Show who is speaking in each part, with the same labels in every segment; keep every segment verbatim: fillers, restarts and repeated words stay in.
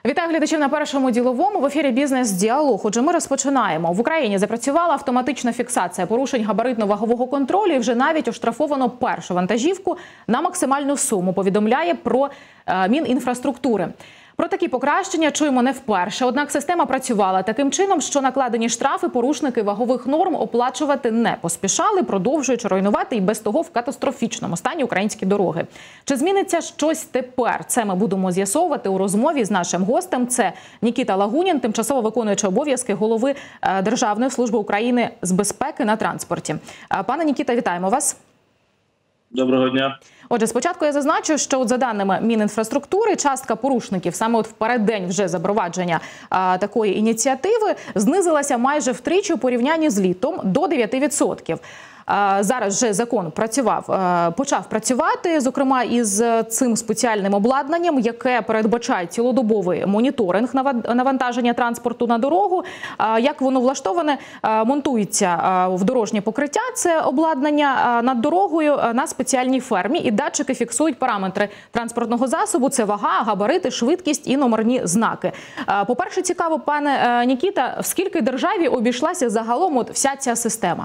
Speaker 1: Вітаю глядачів на Першому діловому. В ефірі «Бізнес-діалог». Отже, ми розпочинаємо. В Україні запрацювала автоматична фіксація порушень габаритно-вагового контролю і вже навіть оштрафовано першу вантажівку на максимальну суму, повідомляє про е, Мінінфраструктури. Про такі покращення чуємо не вперше. Однак система працювала таким чином, що накладені штрафи порушники вагових норм оплачувати не поспішали, продовжуючи руйнувати і без того в катастрофічному стані українські дороги. Чи зміниться щось тепер? Це ми будемо з'ясовувати у розмові з нашим гостем. Це Нікіта Лагунін, тимчасово виконуючий обов'язки голови Державної служби України з безпеки на транспорті. Пане Нікіта, вітаємо вас.
Speaker 2: Доброго дня.
Speaker 1: Отже, спочатку я зазначу, що от за даними Мінінфраструктури, частка порушників саме от в переддень вже запровадження а, такої ініціативи знизилася майже втричі у порівнянні з літом до дев'яти відсотків. А, зараз вже закон працював, а, почав працювати, зокрема із цим спеціальним обладнанням, яке передбачає цілодобовий моніторинг навантаження транспорту на дорогу. А, як воно влаштоване, а, монтується а, в дорожнє покриття, це обладнання а, над дорогою а, на спеціальній фермі, і датчики фіксують параметри транспортного засобу, це вага, габарити, швидкість і номерні знаки. А, по-перше, цікаво, пане Нікіта, в скільки державі обійшлася загалом от вся ця система?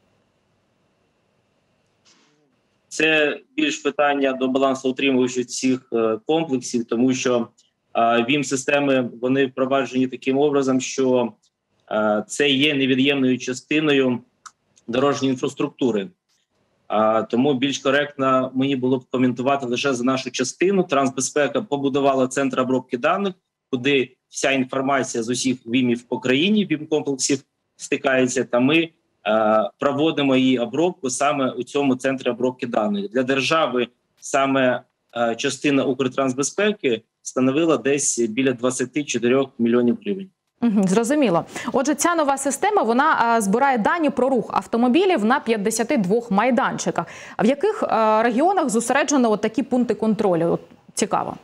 Speaker 2: Це більш питання до балансоутримувачів цих комплексів, тому що ВІМ-системи, вони впроваджені таким образом, що це є невід'ємною частиною дорожньої інфраструктури. Тому більш коректно мені було б коментувати лише за нашу частину. Трансбезпека побудувала центр обробки даних, куди вся інформація з усіх ВІМів по країні, ВІМ-комплексів стикається, та ми проводимо її обробку саме у цьому центрі обробки даних. Для держави саме частина Укртрансбезпеки становила десь біля двадцяти чотирьох мільйонів гривень.
Speaker 1: Угу, зрозуміло. Отже, ця нова система, вона а, збирає дані про рух автомобілів на п'ятдесяти двох майданчиках. А в яких а, регіонах зосереджено от такі пункти контролю? От, цікаво.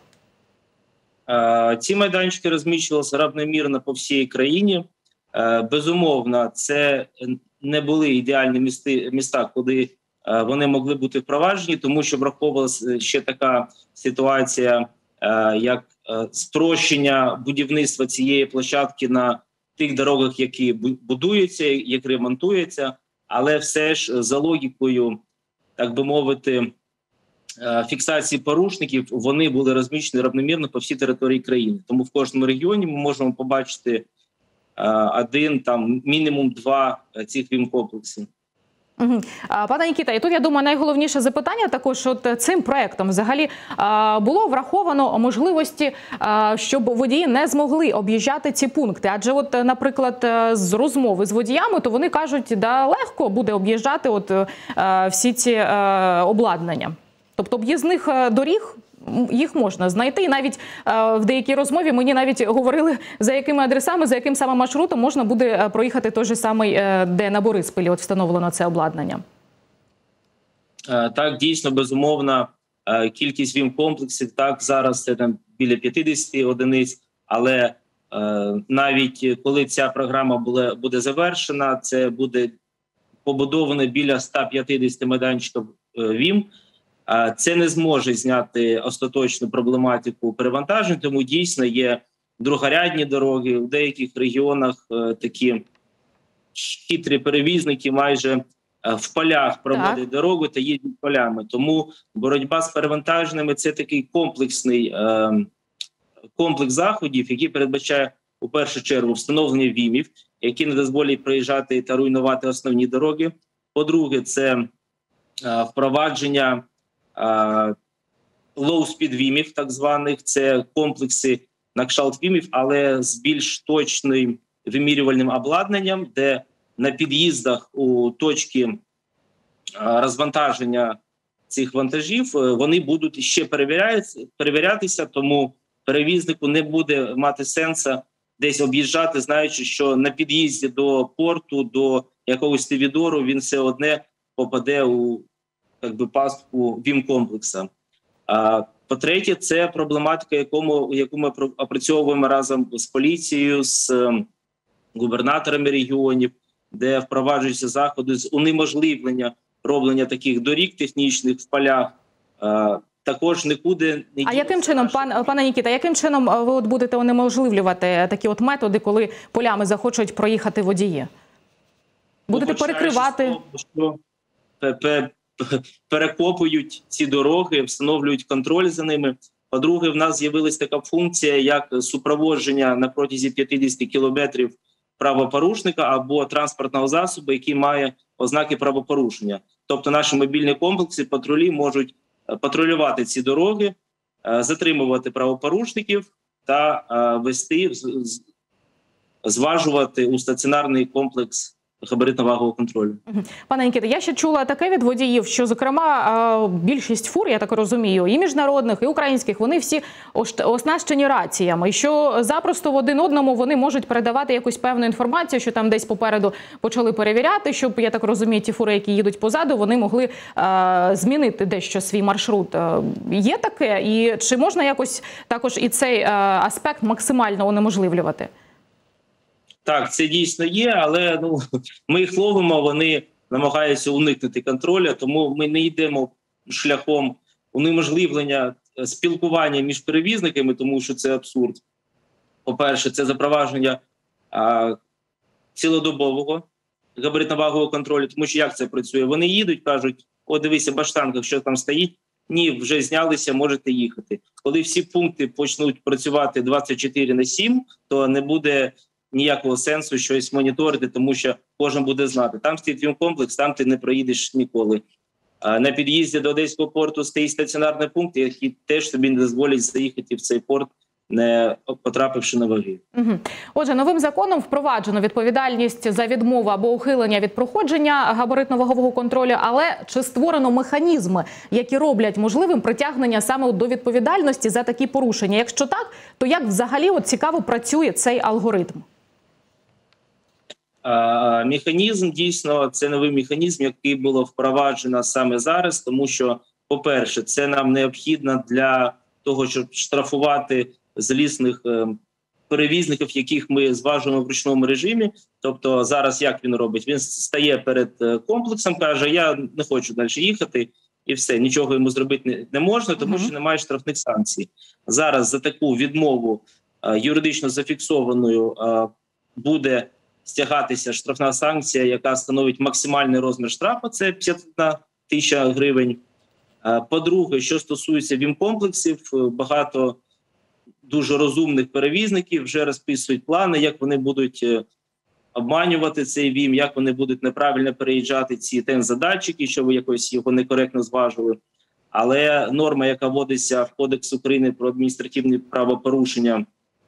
Speaker 2: А, ці майданчики розміщувалися равномірно по всій країні. А, безумовно, це не були ідеальні місти, міста, куди а, вони могли бути впроваджені, тому що враховувалася ще така ситуація, а, як а, спрощення будівництва цієї площадки на тих дорогах, які будуються, які ремонтуються, але все ж за логікою, так би мовити, а, фіксації порушників, вони були розміщені равномірно по всій території країни. Тому в кожному регіоні ми можемо побачити один, там, мінімум два цих ВІМ-комплексів.
Speaker 1: Угу. Пане Нікіта, і тут, я думаю, найголовніше запитання також, от цим проектом взагалі було враховано можливості, щоб водії не змогли об'їжджати ці пункти. Адже, от, наприклад, з розмови з водіями, то вони кажуть, да, легко буде об'їжджати от всі ці обладнання. Тобто об'їзних доріг їх можна знайти. І навіть е, в деякій розмові мені навіть говорили, за якими адресами, за яким саме маршрутом можна буде проїхати той же самий, е, де на Бориспілі от встановлено це обладнання.
Speaker 2: Е, так, дійсно, безумовно, е, кількість ВІМ-комплексів, так, зараз це там біля п'ятдесят одиниць, але е, навіть коли ця програма буде, буде завершена, це буде побудовано біля ста п'ятдесяти майданчиків е, ВІМ. Це не зможе зняти остаточну проблематику перевантажень, тому дійсно є другорядні дороги. У деяких регіонах е, такі хитрі перевізники майже е, в полях проводять так. дорогу та їздять полями. Тому боротьба з перевантаженнями – це такий комплексний е, комплекс заходів, який передбачає у першу чергу встановлення ВІМів, які не дозволять проїжджати та руйнувати основні дороги. По-друге, це е, впровадження low-speed вімів, так званих, це комплекси на кшталт вімів, але з більш точним вимірювальним обладнанням, де на під'їздах у точки розвантаження цих вантажів вони будуть ще перевірятися, тому перевізнику не буде мати сенсу десь об'їжджати, знаючи, що на під'їзді до порту, до якогось тивідору він все одне попаде у як би, пастку ВІМ-комплекса. А, по-третє, це проблематика, якому, яку ми опрацьовуємо разом з поліцією, з е, губернаторами регіонів, де впроваджуються заходи з унеможливлення роблення таких доріг технічних в полях, е, також нікуди не
Speaker 1: А яким чином, пан, пане Нікіта, яким чином ви от будете унеможливлювати такі от методи, коли полями захочуть проїхати водії? Будете перекривати?
Speaker 2: Що перекопують ці дороги, встановлюють контроль за ними. По-друге, в нас з'явилася така функція, як супроводження на протязі п'ятдесят кілометрів правопорушника або транспортного засобу, який має ознаки правопорушення. Тобто наші мобільні комплекси, патрулі можуть патрулювати ці дороги, затримувати правопорушників та вести, зважувати у стаціонарний комплекс габаритно-вагового контролю.
Speaker 1: Пане Нікіта, я ще чула таке від водіїв, що, зокрема, більшість фур, я так розумію, і міжнародних, і українських, вони всі оснащені раціями, і що запросто в один одному вони можуть передавати якусь певну інформацію, що там десь попереду почали перевіряти, щоб, я так розумію, ті фури, які їдуть позаду, вони могли е, змінити дещо свій маршрут. Є таке? І чи можна якось також і цей е, аспект максимально унеможливлювати?
Speaker 2: Так, це дійсно є, але ну, ми їх ловимо, вони намагаються уникнути контролю, тому ми не йдемо шляхом унеможливлення спілкування між перевізниками, тому що це абсурд. По-перше, це запровадження а, цілодобового габаритно-вагового контролю, тому що як це працює? Вони їдуть, кажуть, о, дивися, баштанка, що там стоїть? Ні, вже знялися, можете їхати. Коли всі пункти почнуть працювати двадцять чотири на сім, то не буде ніякого сенсу щось моніторити, тому що кожен буде знати. Там стоїть вімкомплекс, там ти не проїдеш ніколи. А на під'їзді до Одеського порту стоїть стаціонарний пункт, який теж тобі не дозволять заїхати в цей порт, не потрапивши на ваги.
Speaker 1: Угу. Отже, новим законом впроваджено відповідальність за відмову або ухилення від проходження габаритно-вагового контролю, але чи створено механізми, які роблять можливим притягнення саме до відповідальності за такі порушення? Якщо так, то як взагалі от цікаво працює цей алгоритм?
Speaker 2: А, механізм, дійсно, це новий механізм, який було впроваджено саме зараз, тому що, по-перше, це нам необхідно для того, щоб штрафувати злісних е, перевізників, яких ми зважуємо в ручному режимі. Тобто зараз як він робить? Він стає перед комплексом, каже, я не хочу далі їхати, і все, нічого йому зробити не, не можна, тому що немає штрафних санкцій. Зараз за таку відмову е, юридично зафіксованою е, буде стягатися штрафна санкція, яка становить максимальний розмір штрафу, це п'ятдесят одна тисяча гривень. По-друге, що стосується вімкомплексів, багато дуже розумних перевізників вже розписують плани, як вони будуть обманювати цей ВІМ, як вони будуть неправильно переїжджати ці тензадатчики, що ви якось його некоректно зважили. Але норма, яка вводиться в Кодекс України про адміністративні правопорушення,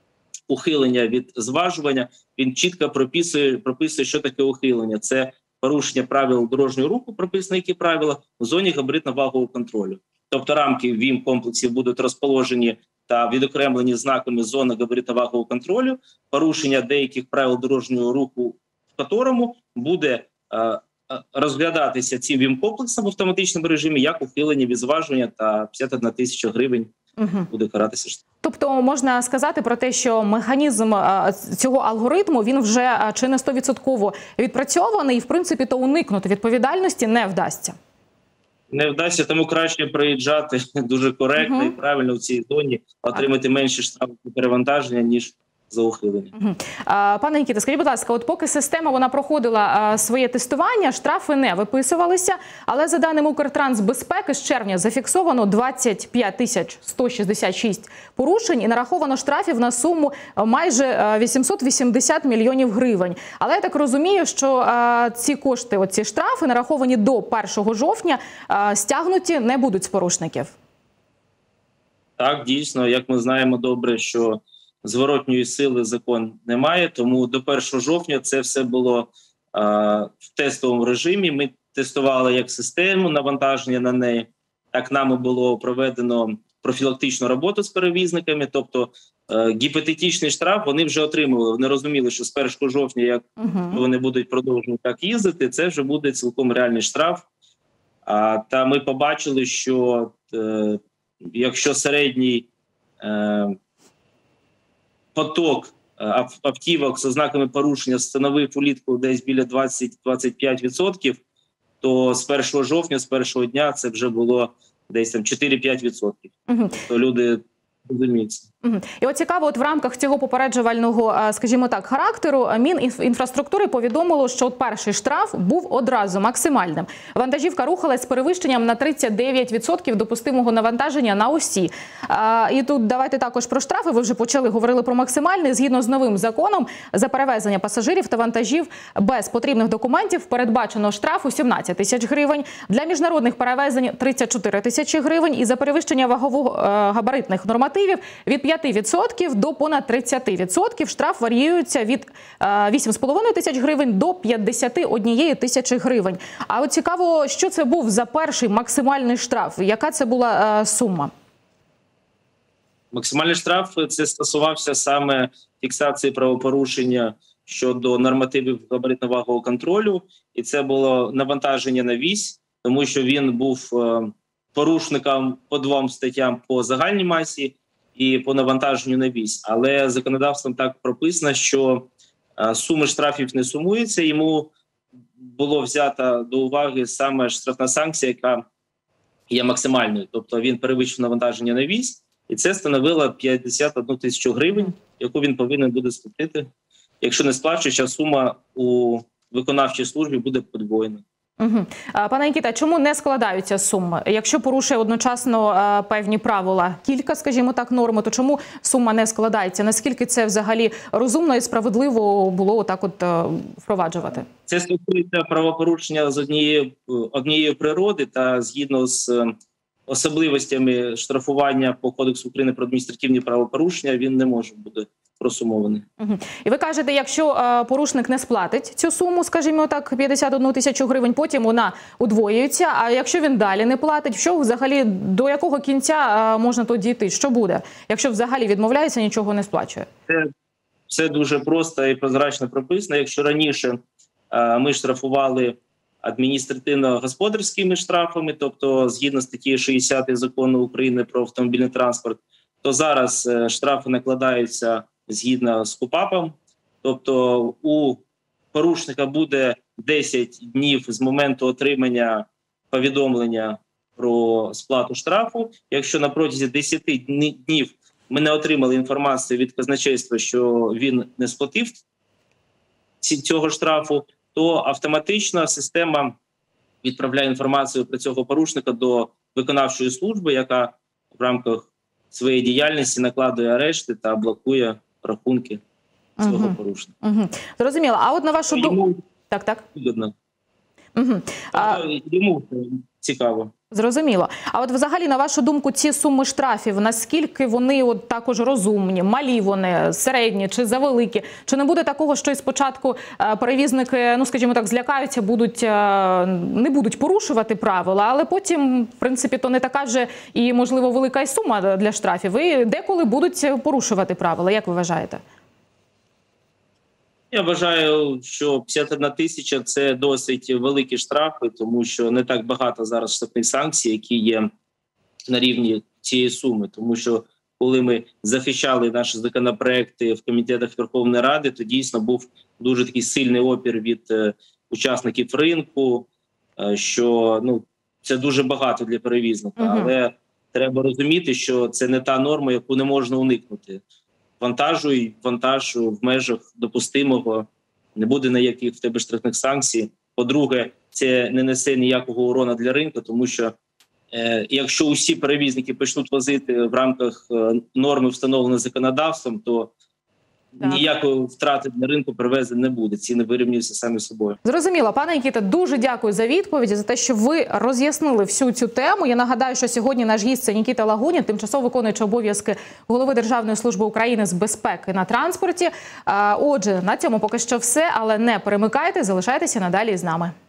Speaker 2: ухилення від зважування, він чітко прописує, прописує, що таке ухилення. Це порушення правил дорожнього руху, прописано які правила, в зоні габаритно-вагового контролю. Тобто рамки ВІМ-комплексів будуть розположені та відокремлені знаками зони габаритно-вагового контролю, порушення деяких правил дорожнього руху, в которому буде е, розглядатися цим ВІМ-комплексом в автоматичному режимі як ухилення від зважування, та п'ятдесят одна тисяча гривень угу. буде каратися.
Speaker 1: Тобто можна сказати про те, що механізм цього алгоритму, він вже чи не сто відсотків відпрацьований, і в принципі то уникнути відповідальності не вдасться?
Speaker 2: Не вдасться, тому краще приїжджати дуже коректно угу. і правильно в цій зоні, отримати менше штрафів перевантаження, ніж за ухилення.
Speaker 1: Угу. Пане Нікіта, скажіть, будь ласка, от поки система вона проходила своє тестування, штрафи не виписувалися, але за даними Укртрансбезпеки з червня зафіксовано двадцять п'ять тисяч сто шістдесят шість порушень і нараховано штрафів на суму майже вісімсот вісімдесят мільйонів гривень. Але я так розумію, що ці кошти, оці штрафи, нараховані до першого жовтня, стягнуті не будуть з порушників.
Speaker 2: Так, дійсно, як ми знаємо добре, що зворотньої сили закон немає, тому до першого жовтня це все було а, в тестовому режимі. Ми тестували як систему навантаження на неї, так нами було проведено профілактичну роботу з перевізниками, тобто а, гіпотетичний штраф вони вже отримували. Вони розуміли, що з першого жовтня, як uh-huh. вони будуть продовжувати так їздити, це вже буде цілком реальний штраф. А, та ми побачили, що е, якщо середній е, поток автівок з ознаками порушення становив улітку десь біля двадцять - двадцять п'ять відсотків, то з першого жовтня, з першого дня, це вже було десь там чотири-п'ять відсотків.
Speaker 1: Угу.
Speaker 2: То люди розуміються.
Speaker 1: Угу. І от цікаво, от в рамках цього попереджувального, скажімо так, характеру, Мінінфраструктури повідомило, що от перший штраф був одразу максимальним. Вантажівка рухалась з перевищенням на тридцять дев'ять відсотків допустимого навантаження на осі. А, і тут давайте також про штрафи. Ви вже почали, говорили про максимальний. Згідно з новим законом, за перевезення пасажирів та вантажів без потрібних документів передбачено штрафу сімнадцять тисяч гривень. Для міжнародних перевезень – тридцять чотири тисячі гривень. І за перевищення вагово-габаритних нормативів від п'яти відсотків до понад тридцяти відсотків штраф варіюється від вісім з половиною тисяч гривень до п'ятдесяти однієї тисячі гривень. А от цікаво, що це був за перший максимальний штраф? Яка це була сума?
Speaker 2: Максимальний штраф – це стосувався саме фіксації правопорушення щодо нормативів габаритно-вагового контролю. І це було навантаження на вісь, тому що він був порушником по двом статтям по загальній масі і по навантаженню на вісь. Але законодавством так прописано, що суми штрафів не сумуються. Йому було взято до уваги саме штрафна санкція, яка є максимальною. Тобто він перевищив навантаження на вісь, і це становило п'ятдесят одну тисячу гривень, яку він повинен буде сплатити. Якщо не сплачуюча, сума у виконавчій службі буде подвоєна.
Speaker 1: Угу. Пане Нікіта, чому не складаються суми? Якщо порушує одночасно а, певні правила, кілька, скажімо так, норм, то чому сума не складається? Наскільки це взагалі розумно і справедливо було так от а, впроваджувати?
Speaker 2: Це стосується правопорушення з однієї, однієї природи та згідно з особливостями штрафування по Кодексу України про адміністративні правопорушення він не може бути просумований.
Speaker 1: Угу. І ви кажете, якщо а, порушник не сплатить цю суму, скажімо так, п'ятдесят одну тисячу гривень, потім вона удвоюється, а якщо він далі не платить, що взагалі, до якого кінця а, можна то дійти? Що буде, якщо взагалі відмовляється, нічого не сплачує?
Speaker 2: Це все дуже просто і прозрачно прописано. Якщо раніше а, ми штрафували адміністративно-господарськими штрафами, тобто згідно статті шістдесят Закону України про автомобільний транспорт, то зараз е, штрафи накладаються згідно з КУпАПом, тобто у порушника буде десять днів з моменту отримання повідомлення про сплату штрафу. Якщо на протязі десяти днів ми не отримали інформацію від казначейства, що він не сплатив цього штрафу, то автоматично система відправляє інформацію про цього порушника до виконавчої служби, яка в рамках своєї діяльності накладує арешти та блокує рахунки цього
Speaker 1: угу.
Speaker 2: порушника.
Speaker 1: Угу. Зрозуміло. А от на вашу думку... Так, так.
Speaker 2: Вигідно.
Speaker 1: Угу. А...
Speaker 2: Йому цікаво.
Speaker 1: Зрозуміло. А от взагалі, на вашу думку, ці суми штрафів, наскільки вони от також розумні, малі вони, середні чи завеликі? Чи не буде такого, що і спочатку перевізники, ну скажімо так, злякаються, будуть, не будуть порушувати правила, але потім, в принципі, то не така вже і, можливо, велика і сума для штрафів, і деколи будуть порушувати правила, як ви вважаєте?
Speaker 2: Я вважаю, що п'ятдесят одна тисяча – це досить великі штрафи, тому що не так багато зараз штрафних санкцій, які є на рівні цієї суми. Тому що коли ми захищали наші законопроекти в комітетах Верховної Ради, то дійсно був дуже такий сильний опір від е, учасників ринку, е, що ну, це дуже багато для перевізника.
Speaker 1: Угу.
Speaker 2: Але треба розуміти, що це не та норма, яку не можна уникнути. Вантажуй, вантаж в межах допустимого, не буде ніяких в тебе штрафних санкцій. По-друге, це не несе ніякого урона для ринку, тому що е, якщо усі перевізники почнуть возити в рамках е, норми, встановленої законодавством, то так. ніякої втрати для ринку перевезень не буде. Ціни вирівнюються самі собою.
Speaker 1: Зрозуміло. Пане Нікіта, дуже дякую за відповіді, за те, що ви роз'яснили всю цю тему. Я нагадаю, що сьогодні наш гість – це Нікіта Лагунін, тимчасово виконуючий обов'язки голови Державної служби України з безпеки на транспорті. Отже, на цьому поки що все, але не перемикайте, залишайтеся надалі з нами.